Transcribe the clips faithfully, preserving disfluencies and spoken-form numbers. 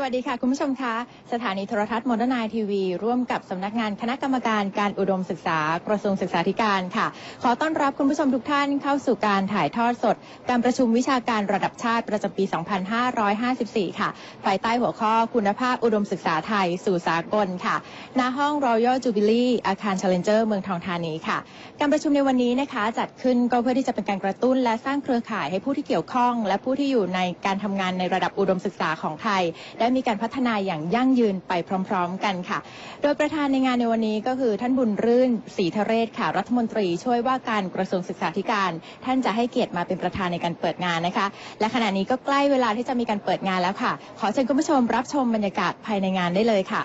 วัสดีค่ะคุณผู้ชมคะสถานีโทรทัศน์โมเดิร์นไนน์ทีวีร่วมกับสำนักงานคณะกรรมการการอุดมศึกษากระทรวงศึกษาธิการค่ะขอต้อนรับคุณผู้ชมทุกท่านเข้าสู่การถ่ายทอดสดการประชุมวิชาการระดับชาติประจำปี สองพันห้าร้อยห้าสิบสี่ ค่ะภายใต้หัวข้อคุณภาพอุดมศึกษาไทยสู่สากลค่ะณห้อง Royal Jubilee อาคาร Challenger เมืองทองธานีค่ะการประชุมในวันนี้นะคะจัดขึ้นก็เพื่อที่จะเป็นการกระตุ้นและสร้างเครือข่ายให้ผู้ที่เกี่ยวข้องและผู้ที่อยู่ในการทำงานในระดับอุดมศึกษาของไทยได้มีการพัฒนาอย่างยั่งยืนไปพร้อมๆกันค่ะโดยประธานในงานในวันนี้ก็คือท่านบุญรื่นศรีทเรศค่ะรัฐมนตรีช่วยว่าการกระทรวงศึกษาธิการท่านจะให้เกียรติมาเป็นประธานในการเปิดงานนะคะและขณะนี้ก็ใกล้เวลาที่จะมีการเปิดงานแล้วค่ะขอเชิญคุณผู้ชมรับชมบรรยากาศภายในงานได้เลยค่ะ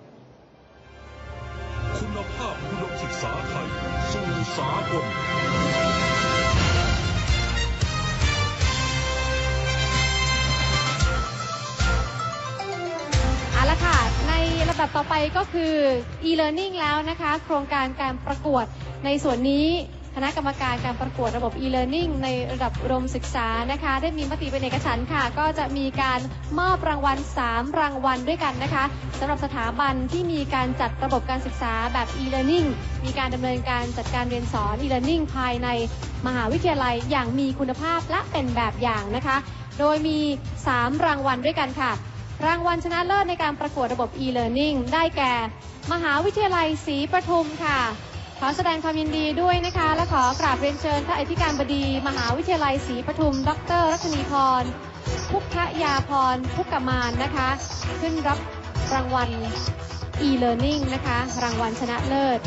คุณภาพอุดมศึกษาไทยสู่สากลเอาละค่ะในระดับต่อไปก็คือ e-learning แล้วนะคะโครงการการประกวดในส่วนนี้คณะกรรมการการประกวดระบบ e-learning ในระดับอุดมศึกษานะคะได้มีมติเป็นเอกฉันท์ค่ะก็จะมีการมอบรางวัลสามรางวัลด้วยกันนะคะสำหรับสถาบันที่มีการจัดระบบการศึกษาแบบ e-learning มีการดำเนินการจัดการเรียนสอน e-learning ภายในมหาวิทยาลัยอย่างมีคุณภาพและเป็นแบบอย่างนะคะโดยมีสามรางวัลด้วยกันค่ะรางวัลชนะเลิศในการประกวดระบบ e-learning ได้แก่มหาวิทยาลัยศรีปทุมค่ะขอแสดงความยินดีด้วยนะคะและขอกราบเรียนเชิญท่านอธิการบดีมหาวิทยาลัยศรีปทุมดรรัชนีพรพุทธยาพรพุกกมานนะคะขึ้นรับรางวัล e-learning นะคะรางวัลชนะเลิศ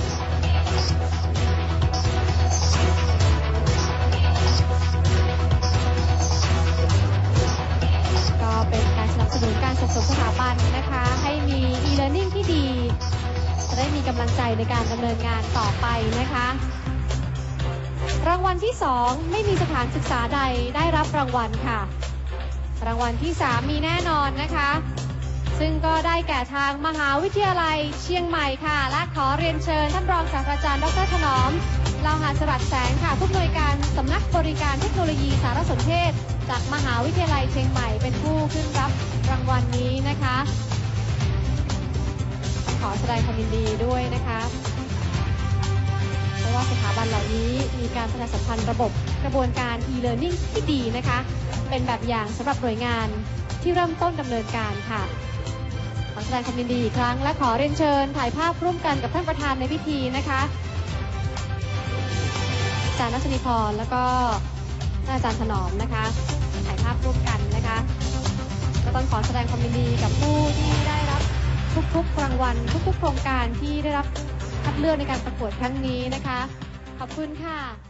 ก็เป็นการสนับสนุนการส่งเสริมสถาบันนะคะให้มี e-learning ที่ดีจะได้มีกำลังใจในการดำเนินงานต่อไปนะคะรางวัลที่สองไม่มีสถานศึกษาใดได้รับรางวัลค่ะรางวัลที่สามมีแน่นอนนะคะซึ่งก็ได้แก่ทางมหาวิทยาลัยเชียงใหม่ค่ะและขอเรียนเชิญท่านรองศาสตราจารย์ดรถนอมลาวหาสวัสดิ์แสงค่ะผู้อำนวยการสำนักบริการเทคโนโลยีสารสนเทศจากมหาวิทยาลัยเชียงใหม่เป็นผู้ขึ้นรับรางวัลนี้นะคะขอแสดงความยินดีด้วยนะคะเพราะว่าสถาบันเหล่านี้มีการประชาสัมพันธ์ระบบกระบวนการ e-learning ที่ดีนะคะเป็นแบบอย่างสำหรับหน่วยงานที่เริ่มต้นดำเนินการค่ะขอแสดงความยินดีอีกครั้งและขอเรียนเชิญถ่ายภาพร่วมกันกับท่านประธานในพิธีนะคะอาจารย์รัชนีพรแล้วก็อาจารย์ถนอมนะคะถ่ายภาพร่วมกันนะคะก็ต้องขอแสดงความยินดีกับผู้ที่ได้รับทุกๆรางวัลทุกๆโครงการที่ได้รับคัดเลือกในการประกวดครั้งนี้นะคะขอบคุณค่ะ